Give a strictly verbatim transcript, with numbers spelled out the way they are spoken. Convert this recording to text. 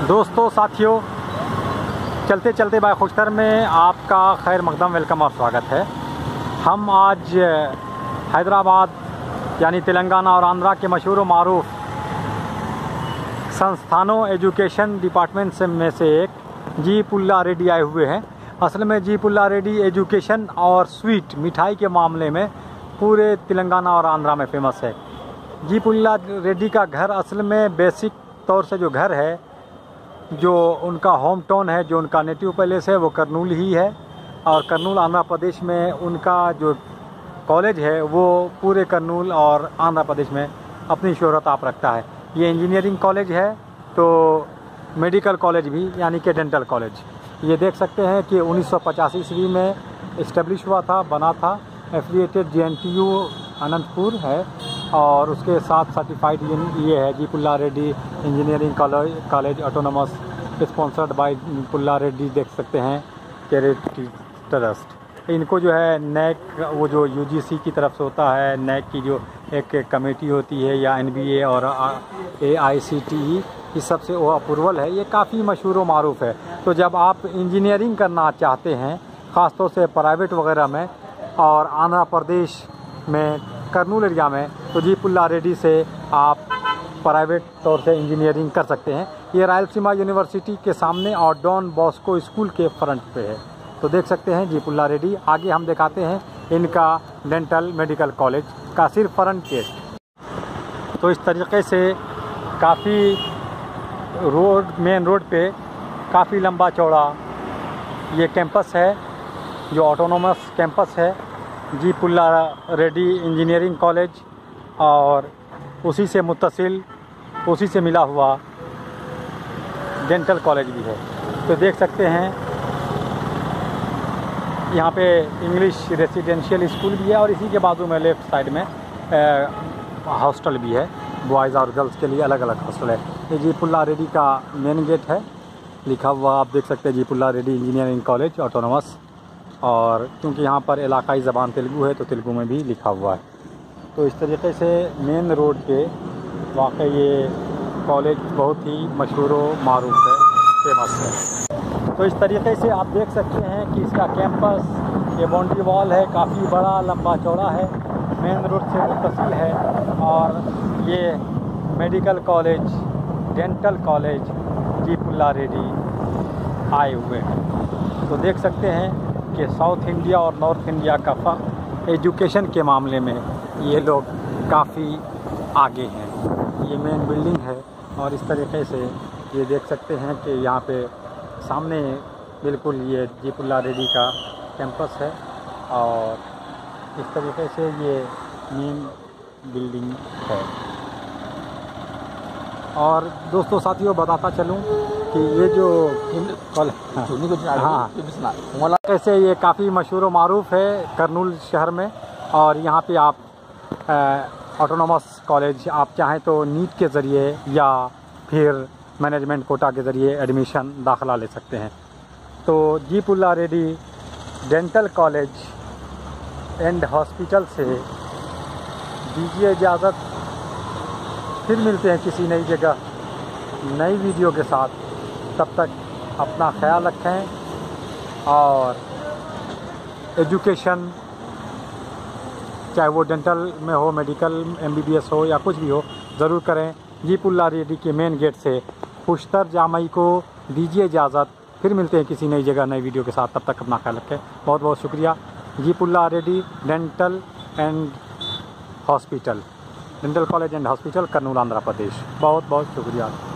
दोस्तों साथियों, चलते चलते बाय खुशतर में आपका खैर मकदम वेलकम और स्वागत है। हम आज हैदराबाद यानी तेलंगाना और आंध्रा के मशहूर मारूफ संस्थानों एजुकेशन डिपार्टमेंट से में से एक जी पुल्ला रेड्डी आए हुए हैं। असल में जी पुल्ला रेड्डी एजुकेशन और स्वीट मिठाई के मामले में पूरे तेलंगाना और आंध्रा में फेमस है। जी पुल्ला रेड्डी का घर असल में बेसिक तौर से जो घर है, जो उनका होम टाउन है, जो उनका नेटिव पैलेस है, वो करनूल ही है। और करनूल आंध्र प्रदेश में उनका जो कॉलेज है वो पूरे करनूल और आंध्र प्रदेश में अपनी शोहरत आप रखता है। ये इंजीनियरिंग कॉलेज है, तो मेडिकल कॉलेज भी यानी कि डेंटल कॉलेज। ये देख सकते हैं कि उन्नीस सौ पचासी ईस्वी में इस्टेब्लिश हुआ था, बना था। Affiliated J N T U Anantapur है और उसके साथ सर्टिफाइड ये है G Pulla Reddy engineering college college autonomous, sponsored by Pulla Reddy. देख सकते हैं चैरिटी ट्रस्ट। इनको जो है नैक, वो जो यू जी सी की तरफ से होता है, नैक की जो एक कमेटी होती है, या एन बी ए और ए आई सी टी ई, इस सब से वो अप्रूवल है। ये काफ़ी मशहूर व मारूफ है। तो जब आप इंजीनियरिंग करना चाहते हैं, ख़ासतौर से प्राइवेट वगैरह में और आंध्र प्रदेश में करनूल एरिया में, तो जी पुल्ला रेड्डी से आप प्राइवेट तौर से इंजीनियरिंग कर सकते हैं। ये रायलसीमा यूनिवर्सिटी के सामने और डॉन बॉस्को स्कूल के फ्रंट पे है। तो देख सकते हैं जी पुल्ला रेड्डी। आगे हम दिखाते हैं इनका डेंटल मेडिकल कॉलेज का सिर्फ फ्रंट गेट। तो इस तरीके से काफ़ी रोड, मेन रोड पे काफ़ी लंबा चौड़ा ये कैंपस है, जो ऑटोनोमस कैंपस है G Pulla Reddy engineering college, और उसी से मुत्तसिल, उसी से मिला हुआ डेंटल कॉलेज भी है। तो देख सकते हैं यहाँ पे इंग्लिश रेसिडेंशियल स्कूल भी है और इसी के बाजू में लेफ़्ट साइड में हॉस्टल भी है। बॉयज़ और गर्ल्स के लिए अलग अलग हॉस्टल है। ये जी पुल्ला रेड्डी का मेन गेट है, लिखा हुआ आप देख सकते हैं G Pulla Reddy engineering college autonomous. और क्योंकि यहाँ पर इलाकाई ज़बान तेलुगु है, तो तेलुगु में भी लिखा हुआ है। तो इस तरीके से मेन रोड पे वाकई ये कॉलेज बहुत ही मशहूर व मारूफ है, फेमस है। तो इस तरीके से आप देख सकते हैं कि इसका कैंपस, ये बाउंड्री वॉल है, काफ़ी बड़ा लंबा चौड़ा है, मेन रोड से मुत्तसिल है। और ये medical college, dental college G Pulla Reddy आए हुए हैं। तो देख सकते हैं कि साउथ इंडिया और नॉर्थ इंडिया का एजुकेशन के मामले में ये लोग काफ़ी आगे हैं। ये मेन बिल्डिंग है और इस तरीके से ये देख सकते हैं कि यहाँ पे सामने बिल्कुल ये जी पुल्ला रेड्डी का कैंपस है और इस तरीके से ये मेन बिल्डिंग है। और दोस्तों साथियों, बताता चलूँ कि ये जो कल हाँ कैसे ये काफ़ी मशहूर व मारूफ है करनूल शहर में। और यहाँ पे आप ऑटोनोमस कॉलेज आप चाहें तो नीट के ज़रिए या फिर मैनेजमेंट कोटा के ज़रिए एडमिशन दाखिला ले सकते हैं। तो G Pulla Reddy dental college and hospital से दीजिए इजाज़त। फिर मिलते हैं किसी नई जगह नई वीडियो के साथ। तब तक अपना ख्याल रखें और एजुकेशन, चाहे वो डेंटल में हो, medical, M B B S हो या कुछ भी हो, ज़रूर करें। जी पुल्ला रेड्डी के मेन गेट से खुशतर जामई को दीजिए इजाज़त। फिर मिलते हैं किसी नई जगह नई वीडियो के साथ। तब तक अपना ख्याल रखें। बहुत बहुत शुक्रिया। G Pulla Reddy dental and hospital, dental college and hospital, Kurnool, Andhra Pradesh. बहुत बहुत शुक्रिया।